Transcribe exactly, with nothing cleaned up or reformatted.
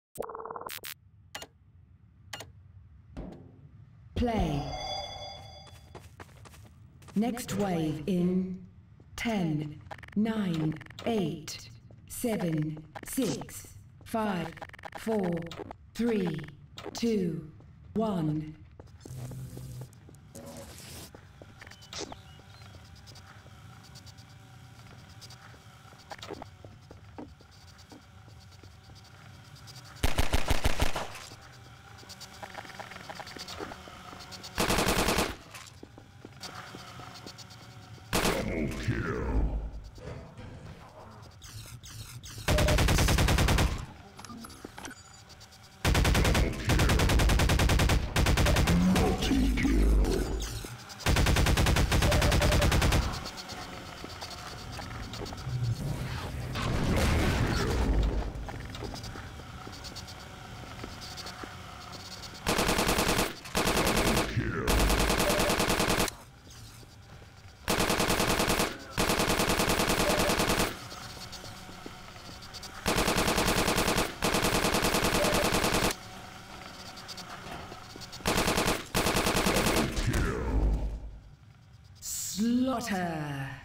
Play. Next wave in ten, nine, eight, seven, six, five, four, three, two, one. Double kill. Slaughter.